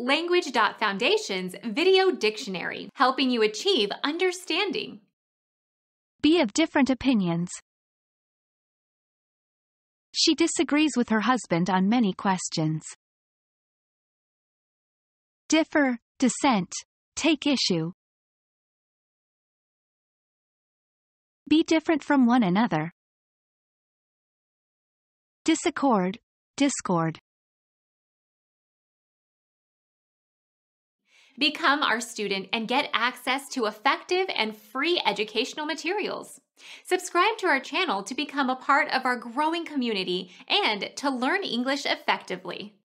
Language.Foundation's Video Dictionary, helping you achieve understanding. Be of different opinions. She disagrees with her husband on many questions. Differ, dissent, take issue. Be different from one another. Disaccord, discord. Become our student and get access to effective and free educational materials. Subscribe to our channel to become a part of our growing community and to learn English effectively.